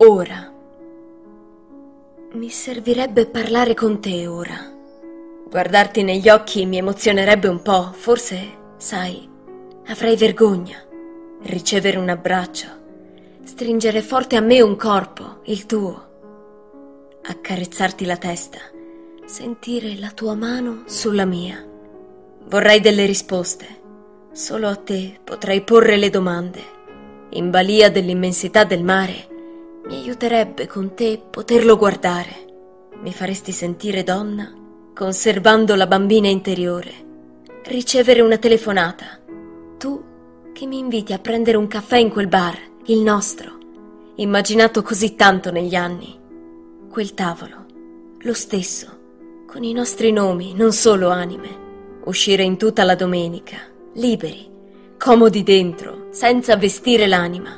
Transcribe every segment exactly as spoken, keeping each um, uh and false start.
ora. Mi servirebbe parlare con te ora. Guardarti negli occhi mi emozionerebbe un po', forse, sai, avrei vergogna. Ricevere un abbraccio, stringere forte a me un corpo, il tuo, accarezzarti la testa, sentire la tua mano sulla mia. Vorrei delle risposte, solo a te potrei porre le domande. In balia dell'immensità del mare, mi aiuterebbe con te poterlo guardare. Mi faresti sentire donna, conservando la bambina interiore. Ricevere una telefonata, tu che mi inviti a prendere un caffè in quel bar, il nostro, immaginato così tanto negli anni. Quel tavolo, lo stesso, con i nostri nomi, non solo anime. Uscire in tuta la domenica, liberi, comodi dentro, senza vestire l'anima.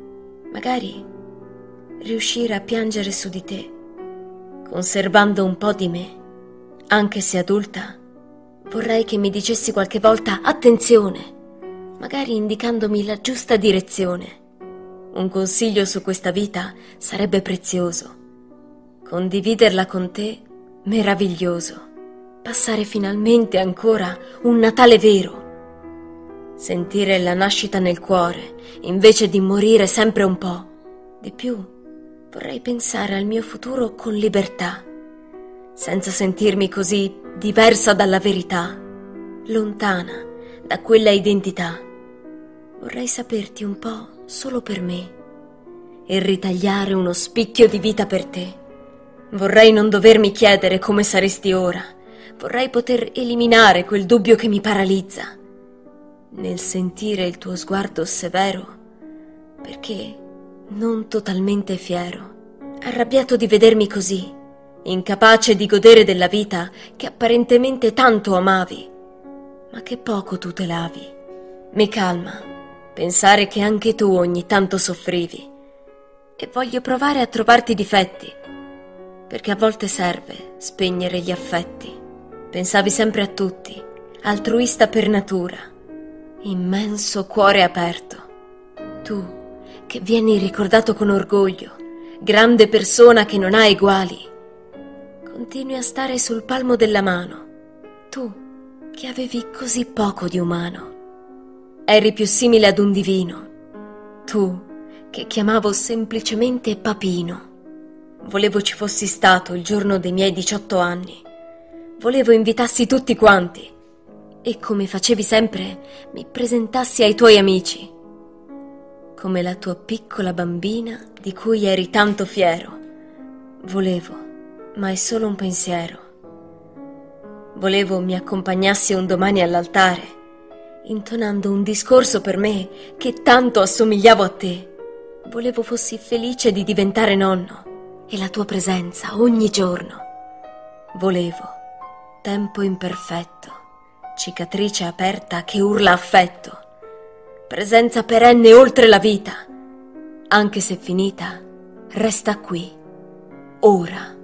Magari riuscire a piangere su di te, conservando un po' di me. Anche se adulta, vorrei che mi dicessi qualche volta attenzione, magari indicandomi la giusta direzione. Un consiglio su questa vita sarebbe prezioso. Condividerla con te, meraviglioso. Passare finalmente ancora un Natale vero. Sentire la nascita nel cuore, invece di morire sempre un po'. Di più, vorrei pensare al mio futuro con libertà, senza sentirmi così diversa dalla verità, lontana da quella identità. Vorrei saperti un po' solo per me e ritagliare uno spicchio di vita per te. Vorrei non dovermi chiedere come saresti ora. Vorrei poter eliminare quel dubbio che mi paralizza nel sentire il tuo sguardo severo, perché non totalmente fiero, arrabbiato di vedermi così, incapace di godere della vita che apparentemente tanto amavi, ma che poco tutelavi. Mi calma pensare che anche tu ogni tanto soffrivi e voglio provare a trovarti difetti, perché a volte serve spegnere gli affetti. Pensavi sempre a tutti, altruista per natura, immenso cuore aperto. Tu che vieni ricordato con orgoglio, grande persona che non ha eguali, continui a stare sul palmo della mano. Tu che avevi così poco di umano, eri più simile ad un divino. Tu che chiamavo semplicemente papino. Volevo ci fossi stato il giorno dei miei diciotto anni. Volevo invitassi tutti quanti e, come facevi sempre, mi presentassi ai tuoi amici, come la tua piccola bambina di cui eri tanto fiero. Volevo, ma è solo un pensiero. Volevo mi accompagnassi un domani all'altare, intonando un discorso per me che tanto assomigliavo a te. Volevo fossi felice di diventare nonno e la tua presenza ogni giorno. Volevo tempo imperfetto, cicatrice aperta che urla affetto, presenza perenne oltre la vita, anche se finita, resta qui, ora.